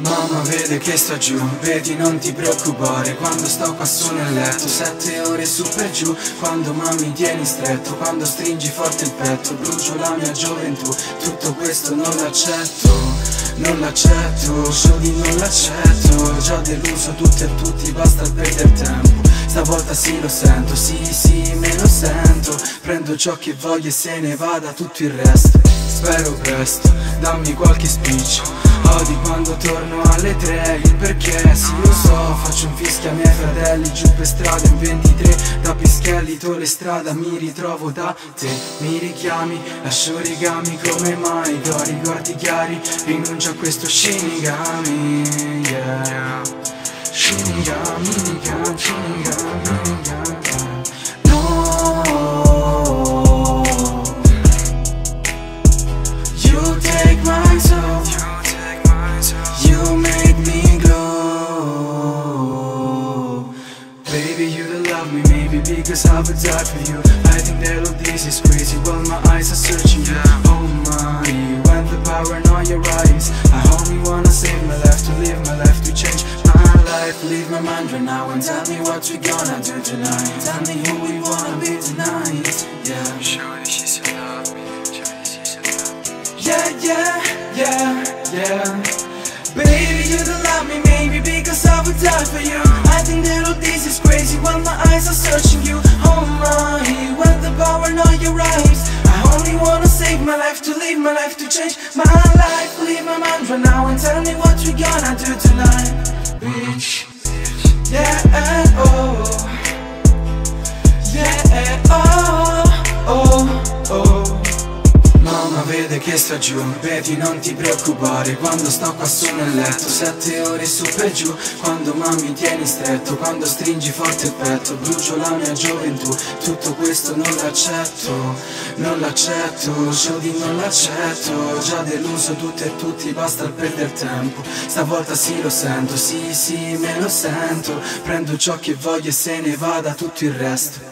Mamma vede che sto giù, vedi non ti preoccupare. Quando sto qua su nel letto, 7 ore su per giù. Quando mammi tieni stretto, quando stringi forte il petto, brucio la mia gioventù. Tutto questo non l'accetto, non l'accetto, Jody non l'accetto. Già deluso tutte e tutti, basta perdere tempo. Stavolta sì lo sento, sì me lo sento. Prendo ciò che voglio e se ne vada tutto il resto. Spero presto, dammi qualche spiccio. Odi quando torno alle 3, il perché sì lo so. Faccio un fischio ai miei fratelli giù per strada in 23. Da Pischellito le strada mi ritrovo da te. Mi richiami, lascio rigami come mai. Do ricordi chiari, rinuncio a questo Shinigami, yeah. Shinigami, Shinigami, Shinigami. No, you take my soul, you make me glow. Baby, you don't love me, maybe because I would die for you. I think that all this is crazy while my eyes are searching you. Oh my, when the power in all your eyes, I only wanna save my life, to live my life, to change my life. Leave my mind right now and tell me what we gonna do tonight. Tell me who we wanna be tonight, yeah. Shorty, she said love me. Shorty, she said love me. Yeah. Baby, you don't love me, maybe because I would die for you. I think that all this is crazy while my eyes are searching you. Oh my, when the power in all your eyes, I only wanna save my life, to live my life, to change my life. Leave my mind right now and tell me what we gonna do tonight, bitch. Yeah, oh. Yeah, oh. Mamma vede che sto giù, vedi non ti preoccupare. Quando sto qua su nel letto, 7 ore su per giù. Quando mammi tieni stretto, quando stringi forte il petto, brucio la mia gioventù. Tutto questo non l'accetto, non l'accetto, Jody non l'accetto. Già deluso tutte e tutti, basta perdere tempo. Stavolta sì lo sento, sì me lo sento. Prendo ciò che voglio e se ne vada tutto il resto.